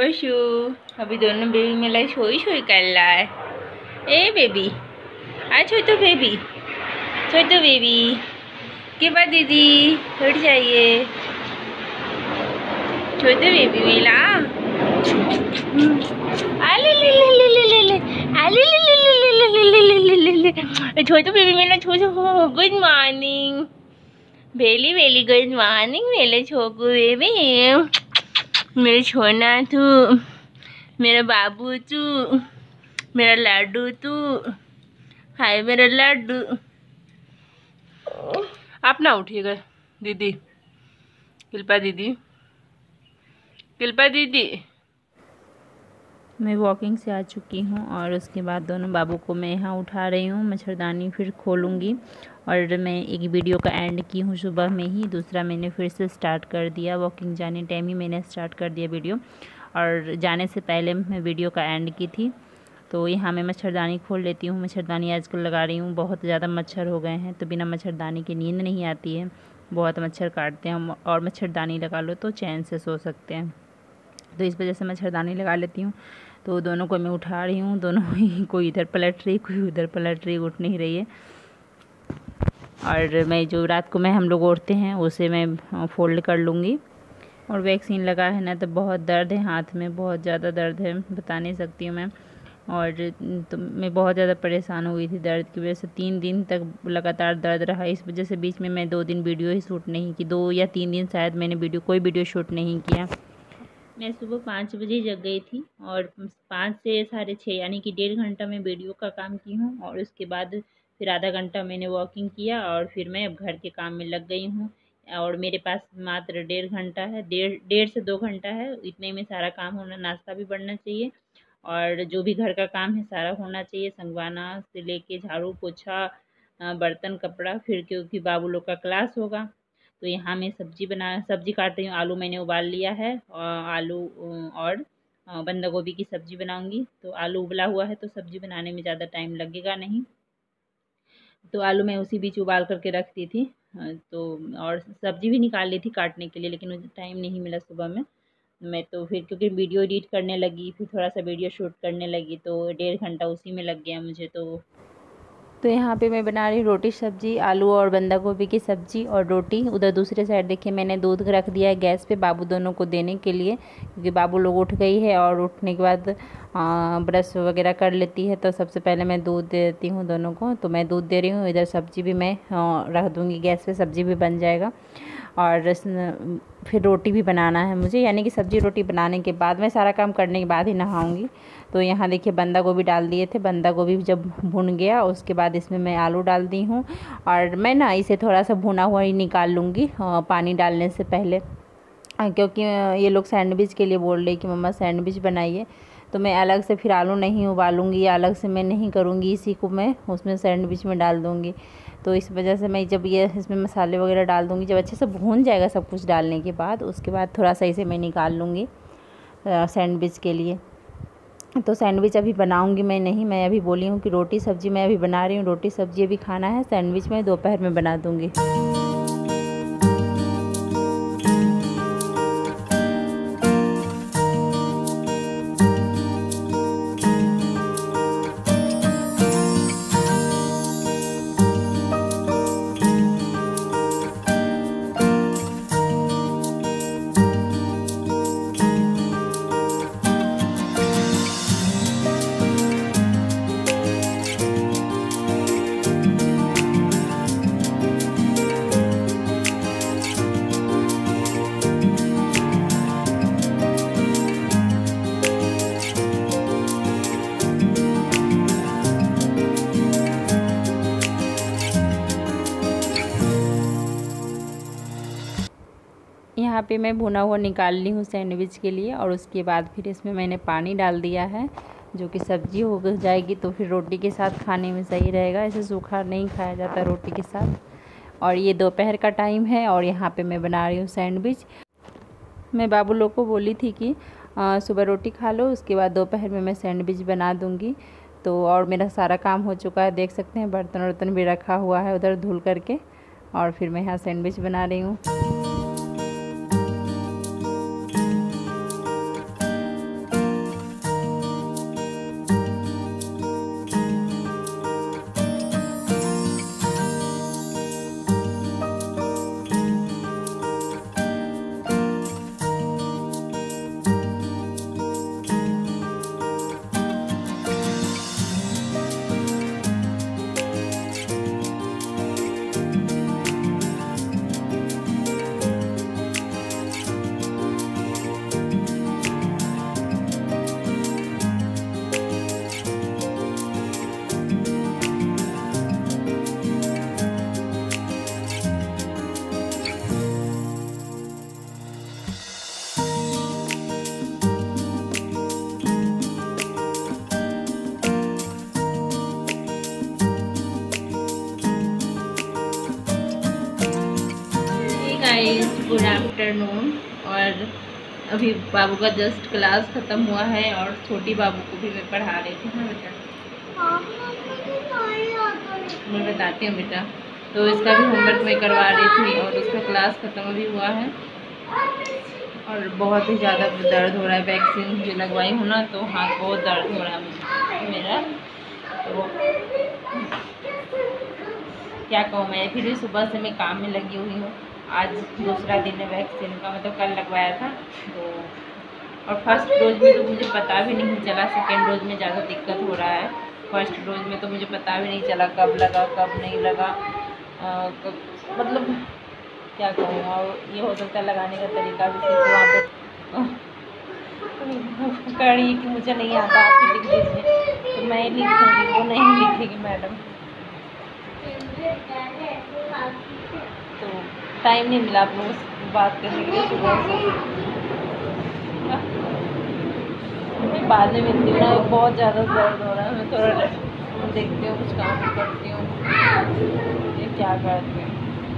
बशु अभी दोनों बेबी मिला सोई सोई कर रहा है। ए बेबी आ छोटू बेबी के बाद दीदी उठ जाइए। छोटू बेबी मिला छोटू बेबी मिला। छोटू good morning very very good morning मेरे छोटू बेबी। मेरे छोना तू, मेरा बाबू तू, मेरा लाडू तू। हाय मेरा लाडू। आप ना उठिएगा दीदी। किल्पा दीदी मैं वॉकिंग से आ चुकी हूँ और उसके बाद दोनों बाबू को मैं यहाँ उठा रही हूँ। मच्छरदानी फिर खोलूँगी और मैं एक वीडियो का एंड की हूँ सुबह में ही, दूसरा मैंने फिर से स्टार्ट कर दिया। वॉकिंग जाने टाइम ही मैंने स्टार्ट कर दिया वीडियो और जाने से पहले मैं वीडियो का एंड की थी। तो यहाँ मैं मच्छरदानी खोल लेती हूँ। मच्छरदानी आजकल लगा रही हूँ, बहुत ज़्यादा मच्छर हो गए हैं तो बिना मच्छरदानी के नींद नहीं आती है, बहुत मच्छर काटते हैं और मच्छरदानी लगा लो तो चैन से सो सकते हैं। तो इस वजह से मच्छरदानी लगा लेती हूँ। तो दोनों को मैं उठा रही हूँ, दोनों ही कोई इधर पलट रही कोई उधर पलट रही, उठ नहीं रही है। और मैं जो रात को हम लोग ओढ़ते हैं उसे मैं फोल्ड कर लूँगी। और वैक्सीन लगा है ना तो बहुत दर्द है हाथ में, बहुत ज़्यादा दर्द है, बता नहीं सकती हूँ मैं। और तो मैं बहुत ज़्यादा परेशान हो गई थी दर्द की वजह से। 3 दिन तक लगातार दर्द रहा, इस वजह से बीच में मैं 2 दिन वीडियो ही शूट नहीं की, 2 या 3 दिन शायद मैंने कोई वीडियो शूट नहीं किया। मैं सुबह 5 बजे जग गई थी और 5 से 6:30 यानी कि 1.5 घंटा मैं वीडियो का काम की हूँ। और उसके बाद फिर आधा घंटा मैंने वॉकिंग किया और फिर मैं अब घर के काम में लग गई हूँ। और मेरे पास मात्र 1.5 घंटा है, 1.5 से 2 घंटा है, इतने में सारा काम होना, नाश्ता भी बनना चाहिए और जो भी घर का काम है सारा होना चाहिए, संगवाना से लेके झाड़ू पोछा बर्तन कपड़ा, फिर क्योंकि बाबू लोग का क्लास होगा। तो यहाँ मैं सब्जी काट रही हूँ। आलू मैंने उबाल लिया है और आलू और बंदा गोभी की सब्ज़ी बनाऊंगी। तो आलू उबला हुआ है तो सब्ज़ी बनाने में ज़्यादा टाइम लगेगा नहीं। तो आलू मैं उसी बीच उबाल करके रखती थी। तो और सब्ज़ी भी निकाल ली थी काटने के लिए, लेकिन मुझे टाइम नहीं मिला सुबह में। मैं तो फिर क्योंकि वीडियो एडिट करने लगी, फिर थोड़ा सा वीडियो शूट करने लगी तो 1.5 घंटा उसी में लग गया मुझे। तो यहाँ पे मैं बना रही हूँ रोटी सब्जी, आलू और बंदा गोभी की सब्जी और रोटी। उधर दूसरे साइड देखिए मैंने दूध रख दिया है गैस पे बाबू दोनों को देने के लिए, क्योंकि बाबू लोग उठ गई है और उठने के बाद ब्रश वगैरह कर लेती है। तो सबसे पहले मैं दूध दे देती हूँ दोनों को। तो मैं दूध दे रही हूँ, इधर सब्जी भी मैं रख दूँगी गैस पे, सब्जी भी बन जाएगा। और फिर रोटी भी बनाना है मुझे, यानी कि सब्जी रोटी बनाने के बाद, मैं सारा काम करने के बाद ही नहाऊंगी। तो यहाँ देखिए बंदा गोभी डाल दिए थे, बंदा गोभी जब भुन गया उसके बाद इसमें मैं आलू डाल दी हूँ। और मैं ना इसे थोड़ा सा भुना हुआ ही निकाल लूँगी पानी डालने से पहले, क्योंकि ये लोग सैंडविच के लिए बोल रहे कि मम्मा सैंडविच बनाइए। तो मैं अलग से फिर आलू नहीं उबालूँगी या अलग से मैं नहीं करूँगी, इसी को मैं उसमें सैंडविच में डाल दूँगी। तो इस वजह से मैं जब ये इसमें मसाले वगैरह डाल दूँगी, जब अच्छे से भून जाएगा सब कुछ डालने के बाद, उसके बाद थोड़ा सा इसे मैं निकाल लूँगी सैंडविच के लिए। तो सैंडविच अभी बनाऊँगी मैं नहीं, मैं अभी बोली हूँ कि रोटी सब्ज़ी मैं अभी बना रही हूँ, रोटी सब्ज़ी अभी खाना है, सैंडविच मैं दोपहर में बना दूँगी। यहाँ पे मैं भुना हुआ निकाल ली हूँ सैंडविच के लिए। और उसके बाद फिर इसमें मैंने पानी डाल दिया है, जो कि सब्ज़ी हो जाएगी तो फिर रोटी के साथ खाने में सही रहेगा, ऐसे सूखा नहीं खाया जाता रोटी के साथ। और ये दोपहर का टाइम है और यहाँ पे मैं बना रही हूँ सैंडविच। मैं बाबू लोग को बोली थी कि सुबह रोटी खा लो, उसके बाद दोपहर में मैं सैंडविच बना दूँगी। तो और मेरा सारा काम हो चुका है, देख सकते हैं बर्तन वर्तन भी रखा हुआ है उधर धुल करके। और फिर मैं यहाँ सैंडविच बना रही हूँ। Good afternoon. और अभी बाबू का जस्ट क्लास ख़त्म हुआ है और छोटी बाबू को भी मैं पढ़ा रही थी ना बेटा। मैं बताती हूँ बेटा। तो इसका भी होमवर्क मैं करवा रही थी और उसका क्लास ख़त्म भी हुआ है और बहुत ही ज़्यादा दर्द हो रहा है। वैक्सीन जो लगवाई हूँ ना तो हाथ बहुत दर्द हो रहा है मेरा। तो क्या कहूँ, मैं फिर भी सुबह से मैं काम में लगी हुई हूँ। आज दूसरा दिन है वैक्सीन का, मतलब कल लगवाया था। तो और फर्स्ट डोज में तो मुझे पता भी नहीं चला, सेकेंड डोज में ज़्यादा दिक्कत हो रहा है। फर्स्ट डोज में तो मुझे पता भी नहीं चला कब लगा कब नहीं लगा। मतलब क्या कहूँ, और ये हो सकता है लगाने का तरीका भी सिर्फ वहाँ पे कड़ी कि मुझे नहीं आता, आप ही लिख दीजिए। तो मैं लिख दूँगी, वो नहीं लिखेगी मैडम। तो टाइम नहीं मिला आप लोगों से बात करने के लिए सुबह से। बाद में मिलती हूँ ना, बहुत ज़्यादा दर्द हो रहा है। मैं थोड़ा देखती हूँ, कुछ काम करती हूँ, ये क्या करती हूँ।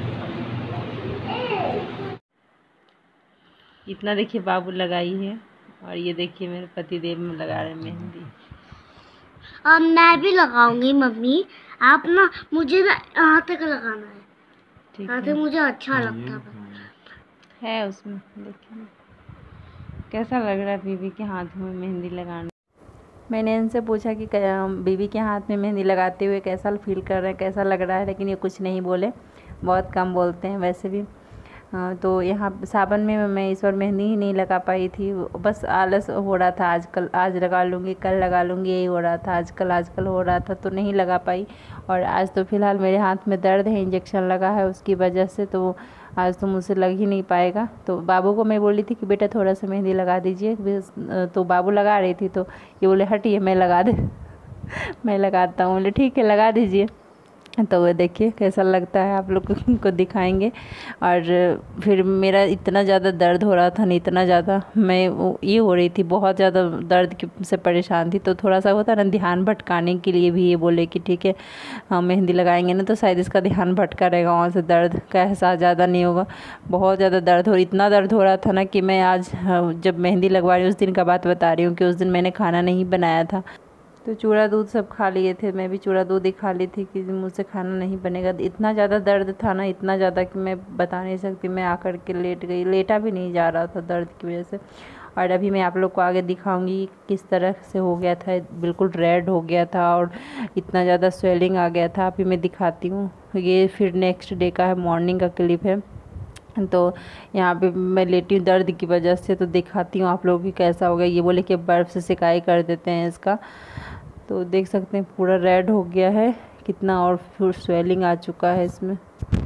इतना देखिए बाबू लगाई है और ये देखिए मेरे पतिदेव में लगा रहे मेहंदी। अब मैं भी लगाऊंगी मम्मी। आप ना मुझे ना यहाँ तक लगाना है, ठीक यहाँ है, तक मुझे अच्छा लगता है उसमें। देखिए कैसा लग रहा है बीबी के हाथ में मेहंदी लगाना। मैंने इनसे पूछा कि बीबी के हाथ में मेहंदी लगाते हुए कैसा फील कर रहे हैं, कैसा लग रहा है, लेकिन ये कुछ नहीं बोले, बहुत कम बोलते हैं वैसे भी। तो यहाँ सावन में मैं इस बार मेहंदी ही नहीं लगा पाई थी, बस आलस हो रहा था। आज लगा लूँगी, कल लगा लूँगी, यही हो रहा था। आजकल हो रहा था तो नहीं लगा पाई। और आज तो फ़िलहाल मेरे हाथ में दर्द है, इंजेक्शन लगा है उसकी वजह से, तो आज तो मुझसे लग ही नहीं पाएगा। तो बाबू को मैं बोली थी कि बेटा थोड़ा सा मेहंदी लगा दीजिए, तो बाबू लगा रही थी तो ये बोले हटिए मैं लगा दे मैं लगाता हूँ। बोले ठीक है लगा दीजिए। तो वो देखिए कैसा लगता है, आप लोग को दिखाएंगे। और फिर मेरा इतना ज़्यादा दर्द हो रहा था ना, इतना ज़्यादा मैं ये हो रही थी, बहुत ज़्यादा दर्द से परेशान थी। तो थोड़ा सा होता ना, ध्यान भटकाने के लिए भी ये बोले कि ठीक है हम मेहंदी लगाएंगे ना तो शायद इसका ध्यान भटका रहेगा, वहाँ से दर्द का एहसास ज़्यादा नहीं होगा। बहुत ज़्यादा दर्द हो, इतना दर्द हो रहा था ना कि मैं आज जब मेहंदी लगवा रही हूँ उस दिन का बात बता रही हूँ कि उस दिन मैंने खाना नहीं बनाया था। तो चूड़ा दूध सब खा लिए थे, मैं भी चूड़ा दूध ही खा ली थी कि मुझसे खाना नहीं बनेगा। इतना ज़्यादा दर्द था ना, इतना ज़्यादा कि मैं बता नहीं सकती। मैं आकर के लेट गई, लेटा भी नहीं जा रहा था दर्द की वजह से। और अभी मैं आप लोग को आगे दिखाऊंगी किस तरह से हो गया था, बिल्कुल रेड हो गया था और इतना ज़्यादा स्वेलिंग आ गया था। अभी मैं दिखाती हूँ, ये फिर नेक्स्ट डे का है, मॉर्निंग का क्लिप है। तो यहाँ पे मैं लेटी हूँ दर्द की वजह से, तो दिखाती हूँ आप लोग भी कैसा हो गया। ये बोले कि बर्फ़ से सिकाई कर देते हैं इसका। तो देख सकते हैं पूरा रेड हो गया है कितना, और फिर स्वेलिंग आ चुका है इसमें।